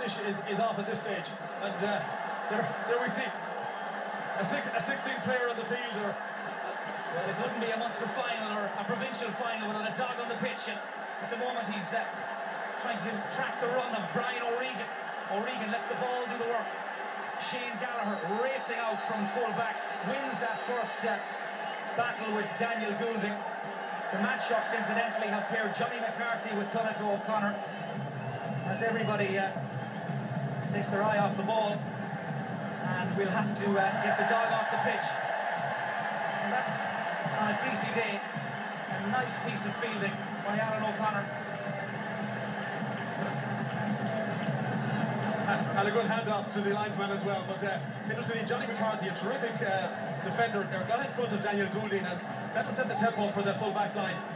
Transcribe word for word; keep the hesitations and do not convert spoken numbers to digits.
finish is, is off at this stage. And uh, there, there we see a, six, a sixteen player on the field. Or, well, it wouldn't be a Munster final or a provincial final without a dog on the pitch. And at the moment, he's uh, trying to track the run of Brian O'Regan. O'Regan lets the ball do the work. Shane Gallagher racing out from full-back, wins that first uh, battle with Daniel Goulding. The match-ups, incidentally, have paired Johnny McCarthy with Tullaco O'Connor, as everybody uh, takes their eye off the ball, and we'll have to uh, get the dog off the pitch. And that's, on a greasy day, a nice piece of fielding by Alan O'Connor. And a good handoff to the linesman as well. But uh, interestingly, Johnny McCarthy, a terrific uh, defender, got in front of Daniel Goulding, and that'll set the tempo for the full back line.